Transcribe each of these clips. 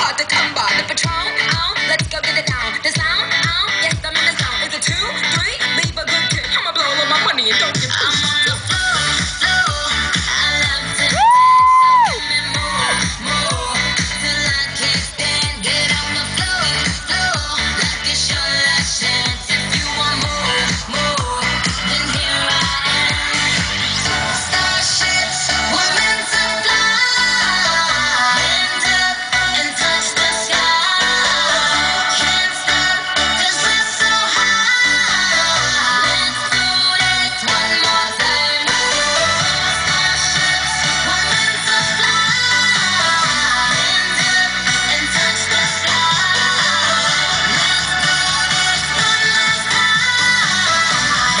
hard to come by. The patrol, oh, let's go get it down. The sound, oh, yes, I'm in the sound. Is it 2, 3? Leave a good tip. I'ma blow all my money and don't give I'm on the floor, floor. I love to dance, so give me more till I can't stand. Get on the floor, floor, like it's your last chance. If you want more, then here I am. Starships were meant to fly, hand up and touch the sky. Can't stop 'cause we're so high. Let's do this one more time. Starships were meant to fly, hand up and touch the sky. Let's do this one last time.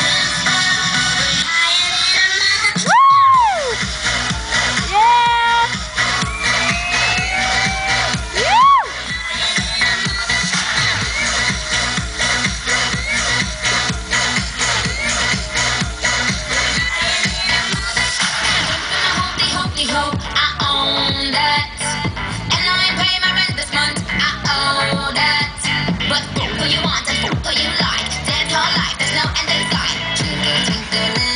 Hope I own that, and I ain't paying my rent this month. I owe that, but who you want and who you like? Dance all life, there's no end in sight. Twinkle, twinkle.